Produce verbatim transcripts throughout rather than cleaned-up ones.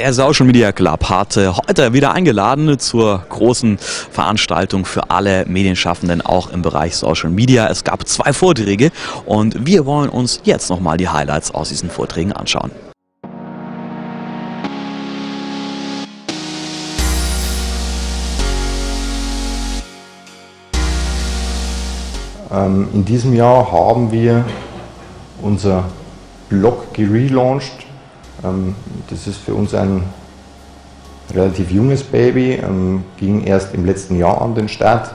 Der Social Media Club hat heute wieder eingeladen zur großen Veranstaltung für alle Medienschaffenden, auch im Bereich Social Media. Es gab zwei Vorträge und wir wollen uns jetzt nochmal die Highlights aus diesen Vorträgen anschauen. In diesem Jahr haben wir unser Blog gelauncht. Das ist für uns ein relativ junges Baby, ging erst im letzten Jahr an den Start.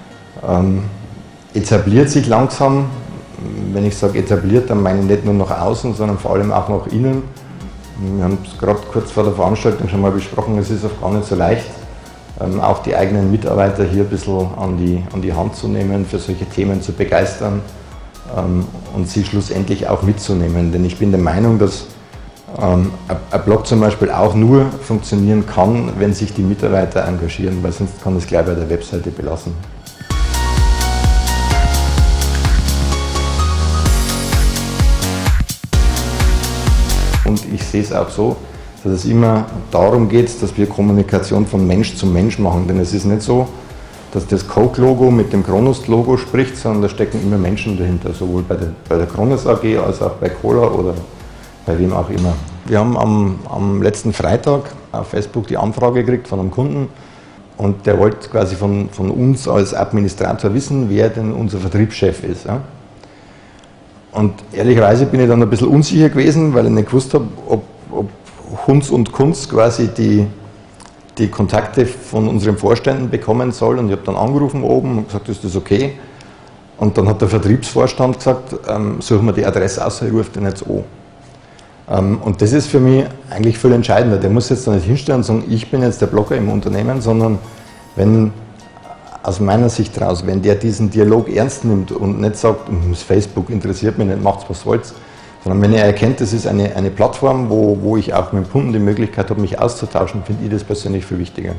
Etabliert sich langsam. Wenn ich sage etabliert, dann meine ich nicht nur nach außen, sondern vor allem auch nach innen. Wir haben es gerade kurz vor der Veranstaltung schon mal besprochen, es ist auch gar nicht so leicht, auch die eigenen Mitarbeiter hier ein bisschen an die, an die Hand zu nehmen, für solche Themen zu begeistern und sie schlussendlich auch mitzunehmen. Denn ich bin der Meinung, dass ein Blog zum Beispiel auch nur funktionieren kann, wenn sich die Mitarbeiter engagieren, weil sonst kann es gleich bei der Webseite belassen. Und ich sehe es auch so, dass es immer darum geht, dass wir Kommunikation von Mensch zu Mensch machen. Denn es ist nicht so, dass das Coke-Logo mit dem Kronos-Logo spricht, sondern da stecken immer Menschen dahinter, sowohl bei der, bei der Kronos A G als auch bei Cola oder bei wem auch immer. Wir haben am, am letzten Freitag auf Facebook die Anfrage gekriegt von einem Kunden und der wollte quasi von, von uns als Administrator wissen, wer denn unser Vertriebschef ist. Ja? Und ehrlicherweise bin ich dann ein bisschen unsicher gewesen, weil ich nicht gewusst habe, ob, ob Hunz und Kunz quasi die, die Kontakte von unseren Vorständen bekommen soll. Und ich habe dann angerufen oben und gesagt, ist das okay? Und dann hat der Vertriebsvorstand gesagt, ähm, suchen wir die Adresse aus, ich rufe den jetzt an. Ähm, und das ist für mich eigentlich viel entscheidender. Der muss jetzt da nicht hinstellen und sagen, ich bin jetzt der Blogger im Unternehmen, sondern wenn aus meiner Sicht raus, wenn der diesen Dialog ernst nimmt und nicht sagt, das Facebook interessiert mich nicht, macht's was soll's, sondern wenn er erkennt, das ist eine, eine Plattform, wo, wo ich auch mit dem Kunden die Möglichkeit habe, mich auszutauschen, finde ich das persönlich viel wichtiger.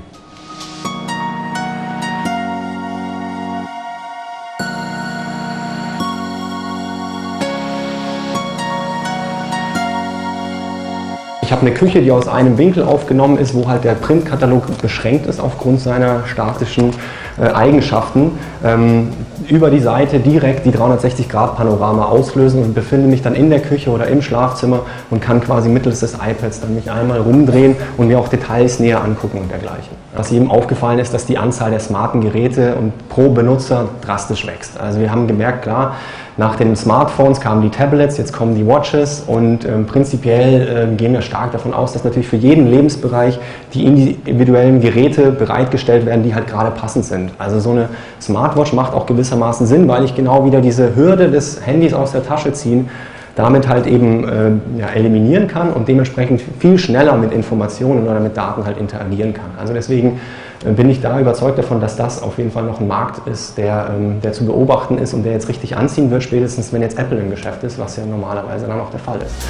Ich habe eine Küche, die aus einem Winkel aufgenommen ist, wo halt der Printkatalog beschränkt ist aufgrund seiner statischen äh, Eigenschaften. Ähm, über die Seite direkt die dreihundertsechzig Grad Panorama auslösen und befinde mich dann in der Küche oder im Schlafzimmer und kann quasi mittels des iPads dann mich einmal rumdrehen und mir auch Details näher angucken und dergleichen. Was jedem aufgefallen ist, dass die Anzahl der smarten Geräte und pro Benutzer drastisch wächst. Also wir haben gemerkt, klar, nach den Smartphones kamen die Tablets, jetzt kommen die Watches und ähm, prinzipiell äh, gehen wir stark davon aus, dass natürlich für jeden Lebensbereich die individuellen Geräte bereitgestellt werden, die halt gerade passend sind. Also so eine Smartwatch macht auch gewissermaßen Sinn, weil ich genau wieder diese Hürde des Handys aus der Tasche ziehen, damit halt eben äh, ja, eliminieren kann und dementsprechend viel schneller mit Informationen oder mit Daten halt interagieren kann. Also deswegen äh, bin ich da überzeugt davon, dass das auf jeden Fall noch ein Markt ist, der, ähm, der zu beobachten ist und der jetzt richtig anziehen wird, spätestens wenn jetzt Apple im Geschäft ist, was ja normalerweise dann auch der Fall ist.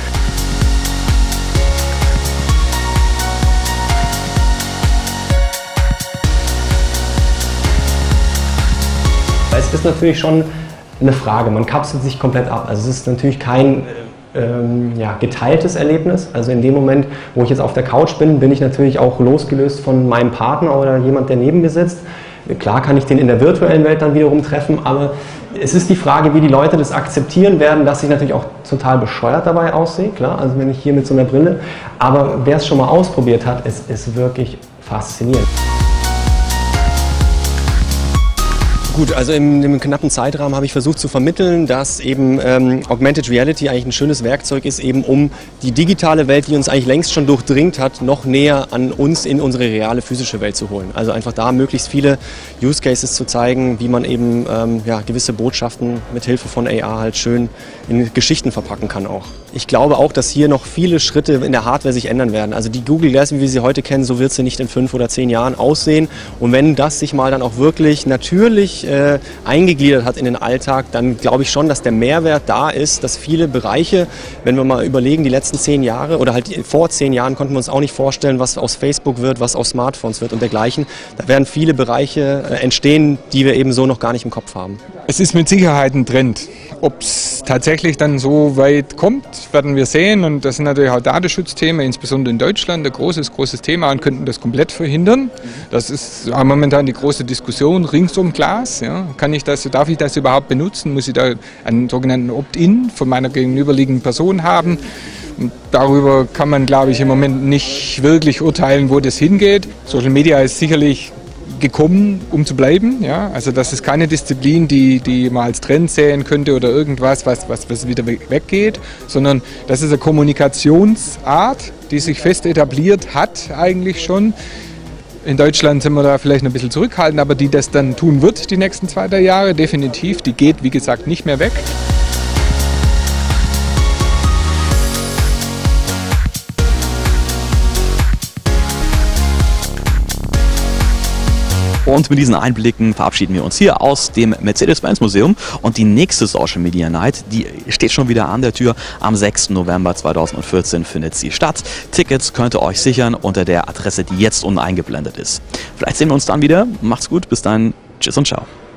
Es ist natürlich schon eine Frage, man kapselt sich komplett ab. Also es ist natürlich kein ähm, ja, geteiltes Erlebnis. Also in dem Moment, wo ich jetzt auf der Couch bin, bin ich natürlich auch losgelöst von meinem Partner oder jemand, der neben mir sitzt. Klar kann ich den in der virtuellen Welt dann wiederum treffen, aber es ist die Frage, wie die Leute das akzeptieren werden, dass ich natürlich auch total bescheuert dabei aussehe. Klar, also wenn ich hier mit so einer Brille, aber wer es schon mal ausprobiert hat, es ist wirklich faszinierend. Gut, also in einem knappen Zeitrahmen habe ich versucht zu vermitteln, dass eben ähm, Augmented Reality eigentlich ein schönes Werkzeug ist, eben um die digitale Welt, die uns eigentlich längst schon durchdringt hat, noch näher an uns in unsere reale physische Welt zu holen. Also einfach da möglichst viele Use Cases zu zeigen, wie man eben ähm, ja, gewisse Botschaften mit Hilfe von A R halt schön in Geschichten verpacken kann auch. Ich glaube auch, dass hier noch viele Schritte in der Hardware sich ändern werden. Also die Google Glass, wie wir sie heute kennen, so wird sie nicht in fünf oder zehn Jahren aussehen. Und wenn das sich mal dann auch wirklich natürlich äh, eingegliedert hat in den Alltag, dann glaube ich schon, dass der Mehrwert da ist, dass viele Bereiche, wenn wir mal überlegen, die letzten zehn Jahre oder halt vor zehn Jahren konnten wir uns auch nicht vorstellen, was aus Facebook wird, was aus Smartphones wird und dergleichen. Da werden viele Bereiche äh, entstehen, die wir eben so noch gar nicht im Kopf haben. Es ist mit Sicherheit ein Trend. Ob es tatsächlich dann so weit kommt, werden wir sehen. Und das sind natürlich auch Datenschutzthemen, insbesondere in Deutschland, ein großes, großes Thema und könnten das komplett verhindern. Das ist momentan die große Diskussion rings um Glas. Ja. Kann ich das, darf ich das überhaupt benutzen? Muss ich da einen sogenannten Opt-in von meiner gegenüberliegenden Person haben? Und darüber kann man, glaube ich, im Moment nicht wirklich urteilen, wo das hingeht. Social Media ist sicherlich gekommen, um zu bleiben. Ja? Also das ist keine Disziplin, die, die man als Trend sehen könnte oder irgendwas, was, was, was wieder weggeht, sondern das ist eine Kommunikationsart, die sich fest etabliert hat eigentlich schon. In Deutschland sind wir da vielleicht ein bisschen zurückhaltend, aber die das dann tun wird, die nächsten zwei, drei Jahre, definitiv, die geht, wie gesagt, nicht mehr weg. Und mit diesen Einblicken verabschieden wir uns hier aus dem Mercedes-Benz Museum. Und die nächste Social Media Night, die steht schon wieder an der Tür. Am sechsten November zweitausendvierzehn findet sie statt. Tickets könnt ihr euch sichern unter der Adresse, die jetzt unten eingeblendet ist. Vielleicht sehen wir uns dann wieder. Macht's gut, bis dann. Tschüss und ciao.